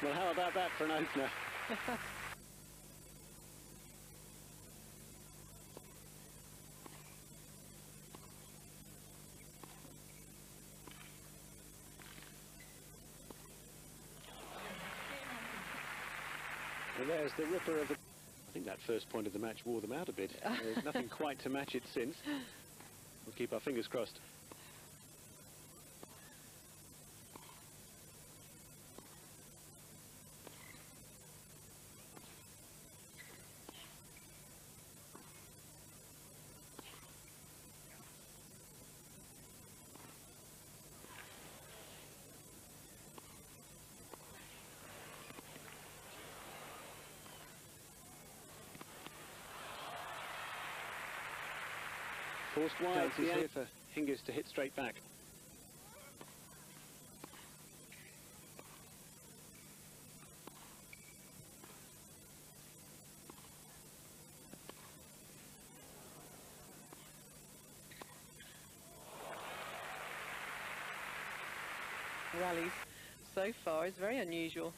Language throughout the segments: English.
Well, how about that for an opener? And there's the ripper of the... I think that first point of the match wore them out a bit. There's nothing quite to match it since. We'll keep our fingers crossed. Forced wide here for Hingis to hit straight back. Rallies so far is very unusual.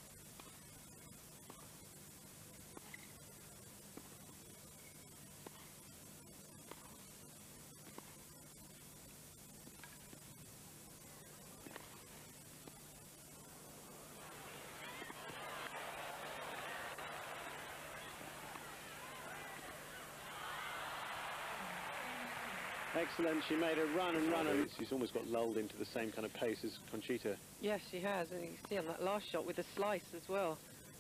Excellent, she made a run and run, and she's almost got lulled into the same kind of pace as Conchita. Yes, she has, and you can see on that last shot with the slice as well.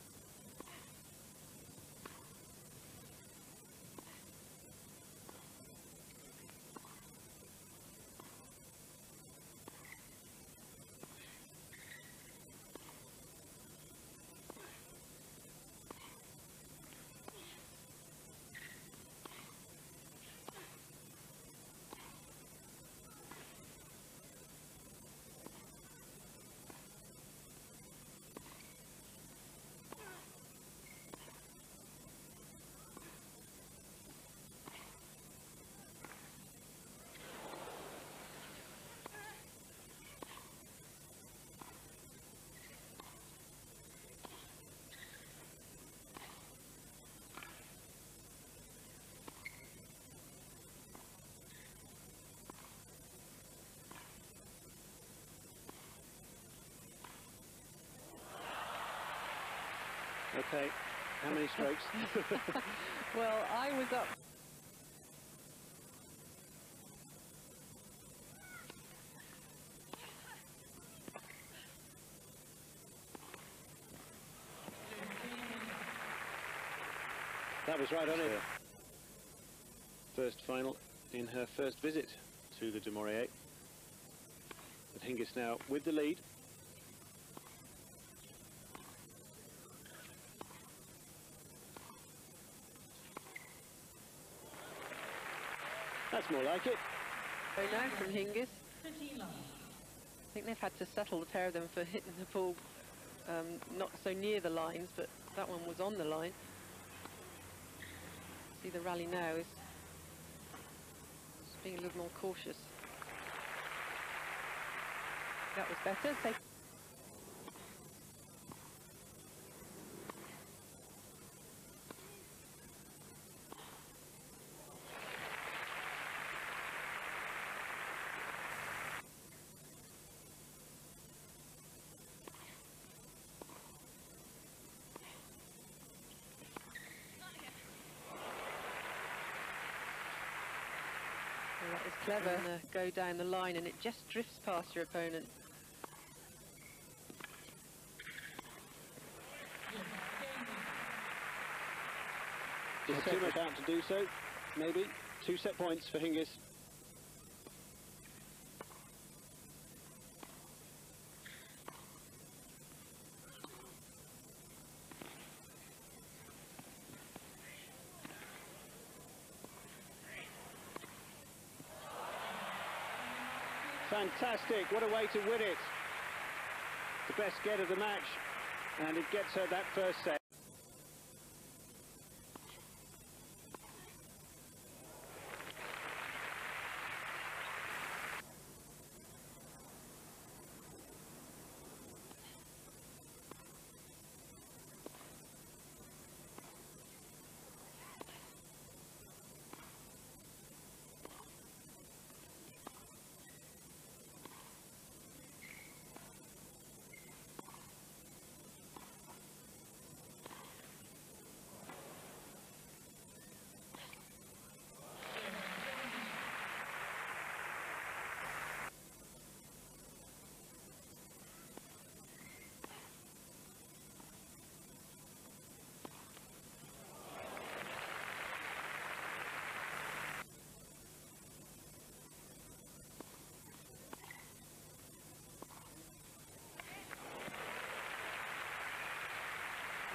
Okay, how many strokes? Well, I was up. That was right on it. First final in her first visit to the Du Maurier. But Hingis now with the lead. That's more like it. Very now from Hingis. I think they've had to settle, the pair of them, for hitting the ball not so near the lines, but that one was on the line. See, the rally now is just being a little more cautious. That was better. That was clever, and go down the line, and it just drifts past your opponent. Just too much out to do so, maybe. 2 set points for Hingis. Fantastic, what a way to win it. The best get of the match, and it gets her that first set.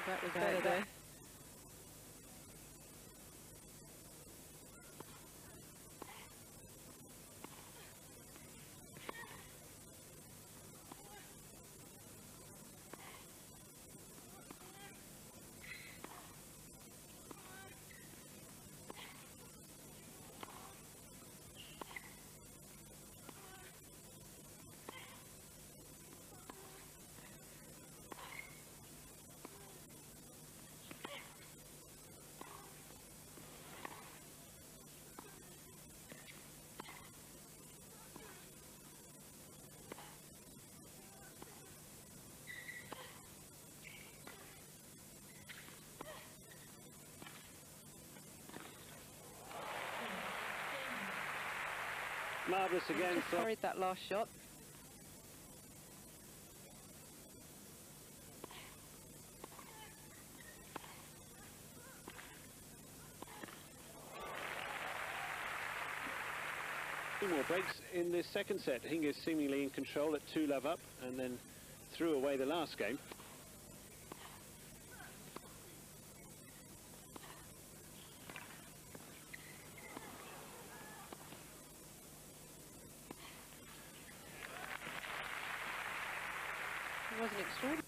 That was better there. Marvellous again. Just carried that last shot. Two more breaks in this second set. Hingis seemingly in control at 2-love up, and then threw away the last game. It wasn't extraordinary.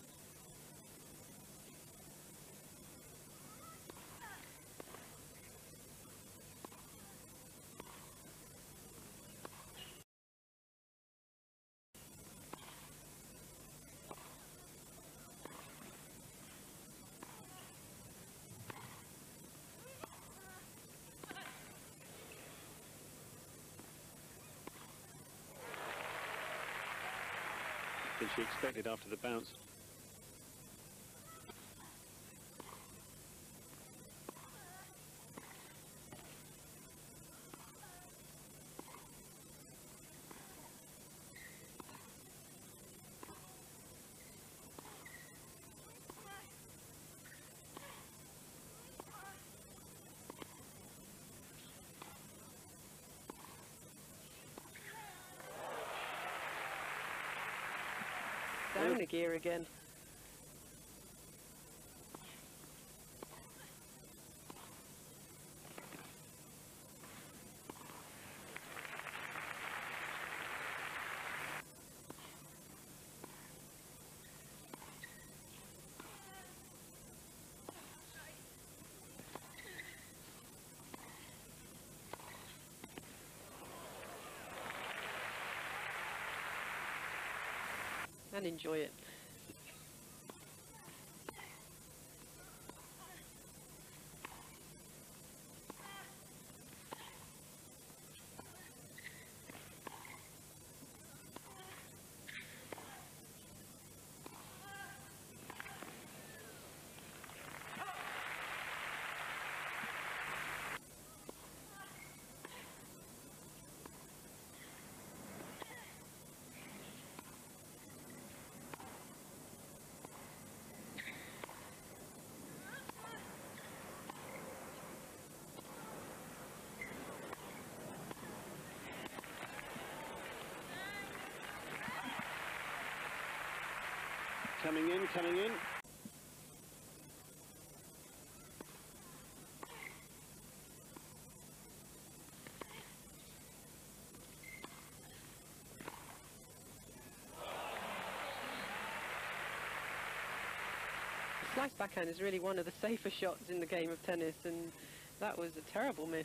Than she expected after the bounce. Down a gear again. And enjoy it. Coming in, coming in. Slice backhand is really one of the safer shots in the game of tennis, and that was a terrible miss.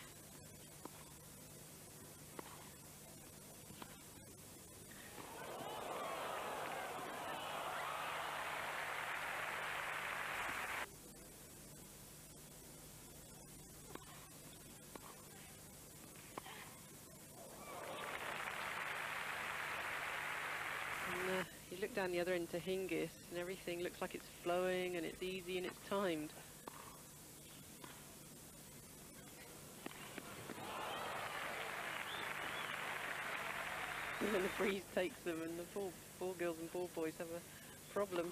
You look down the other end to Hingis and everything looks like it's flowing and it's easy and it's timed. And then the breeze takes them and the poor girls and poor boys have a problem.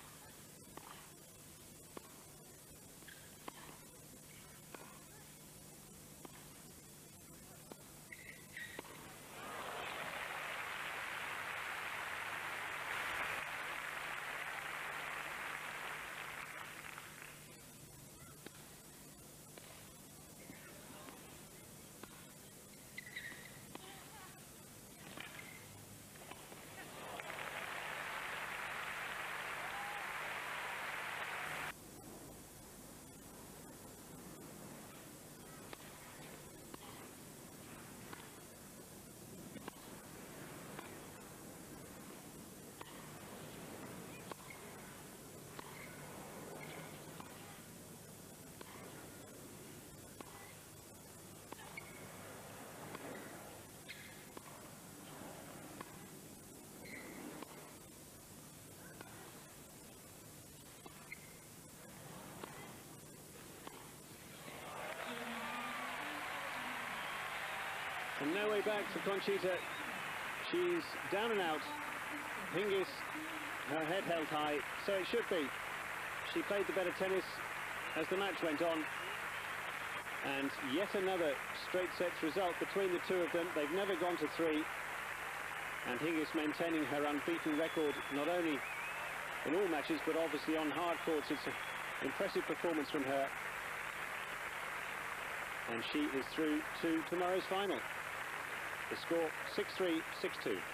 And no way back for Conchita. She's down and out. Hingis, her head held high, so it should be. She played the better tennis as the match went on. And yet another straight sets result between the two of them. They've never gone to 3. And Hingis maintaining her unbeaten record, not only in all matches, but obviously on hard courts. It's an impressive performance from her. And she is through to tomorrow's final. The score 6-3, 6-2.